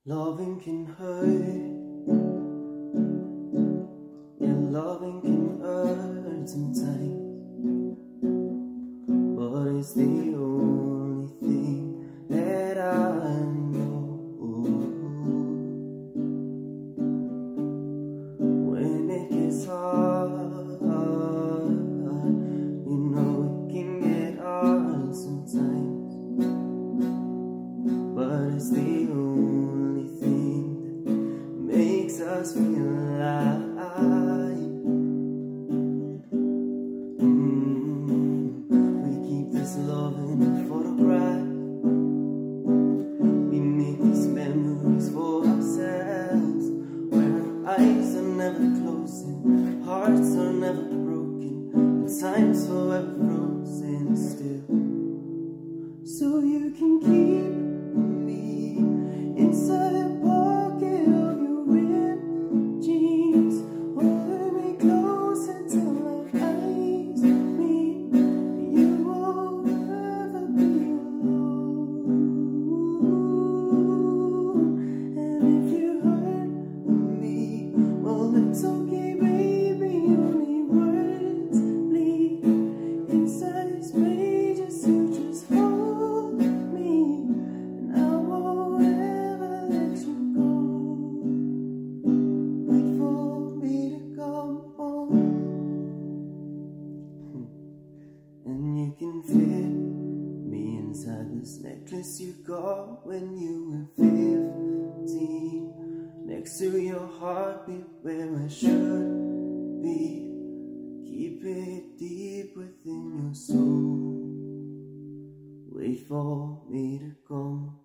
Loving can hurt, yeah, loving can hurt sometimes, but it's the only thing that I know. When it gets hard, you know it can get hard sometimes, but it's the only thing that makes us feel alive. We keep this love in a photograph. We make these memories for ourselves, where our eyes are never closing, hearts are never broken, and time's forever frozen still. So you can keep me inside a pocket of your ripped jeans, holding me close until our eyes meet. You won't ever be alone. And if you hurt me, well, it's okay, baby. Only words bleed inside these pages. You just hold me, and I won't ever let you go. Wait for me to come home. And you can fit me inside this necklace you got when you were 15, next to your heartbeat where I should be. Keep it deep within your soul. Wait for me to come